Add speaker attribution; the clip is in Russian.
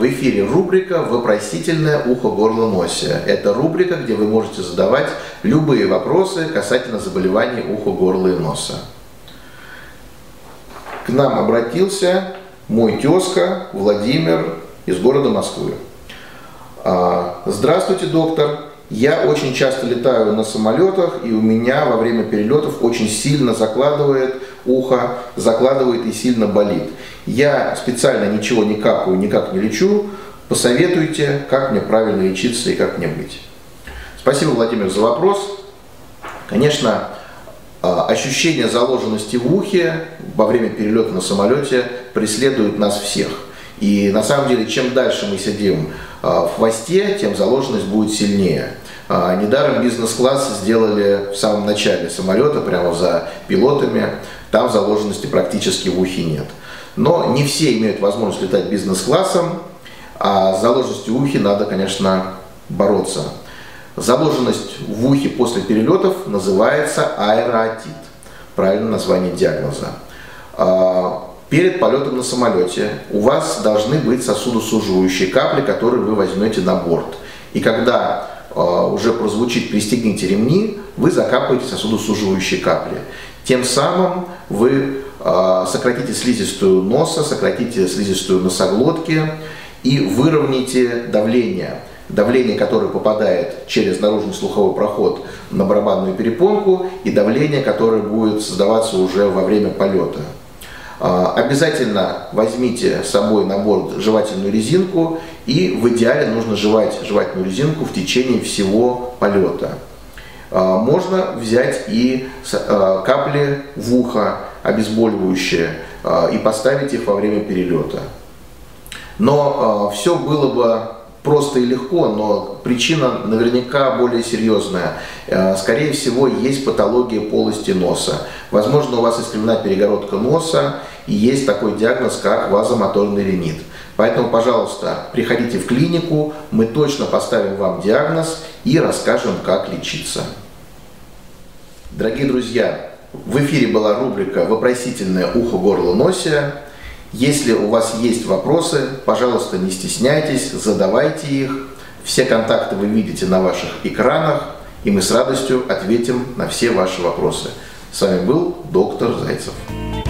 Speaker 1: в эфире рубрика «Вопросительное ухо, горло, носа». Это рубрика, где вы можете задавать любые вопросы касательно заболеваний уха, горла и носа. К нам обратился мой тезка Владимир из города Москвы. Здравствуйте, доктор. Я очень часто летаю на самолетах, и у меня во время перелетов очень сильно закладывает ухо, закладывает и сильно болит. Я специально ничего не капаю, никак не лечу. Посоветуйте, как мне правильно лечиться и как мне быть. Спасибо, Владимир, за вопрос. Конечно, ощущение заложенности в ухе во время перелета на самолете преследует нас всех. И на самом деле, чем дальше мы сидим в хвосте, тем заложенность будет сильнее. Недаром бизнес-класс сделали в самом начале самолета, прямо за пилотами. Там заложенности практически в ухе нет. Но не все имеют возможность летать бизнес-классом, а с заложенностью в ухе надо, конечно, бороться. Заложенность в ухе после перелетов называется аэроотит. Правильное название диагноза. Перед полетом на самолете у вас должны быть сосудосуживающие капли, которые вы возьмете на борт. И когда уже прозвучит «пристегните ремни», вы закапаете сосудосуживающие капли. Тем самым вы сократите слизистую носа, сократите слизистую носоглотки и выровняете давление. Давление, которое попадает через наружный слуховой проход на барабанную перепонку, и давление, которое будет создаваться уже во время полета. Обязательно возьмите с собой на борт жевательную резинку, и в идеале нужно жевать жевательную резинку в течение всего полета. Можно взять и капли в ухо обезболивающие и поставить их во время перелета. Но все было бы просто и легко, но причина наверняка более серьезная. Скорее всего, есть патология полости носа. Возможно, у вас искривлена перегородка носа, и есть такой диагноз, как вазомоторный ринит. Поэтому, пожалуйста, приходите в клинику, мы точно поставим вам диагноз и расскажем, как лечиться. Дорогие друзья, в эфире была рубрика «Вопросительное ухо, горло, носа». Если у вас есть вопросы, пожалуйста, не стесняйтесь, задавайте их. Все контакты вы видите на ваших экранах, и мы с радостью ответим на все ваши вопросы. С вами был доктор Зайцев.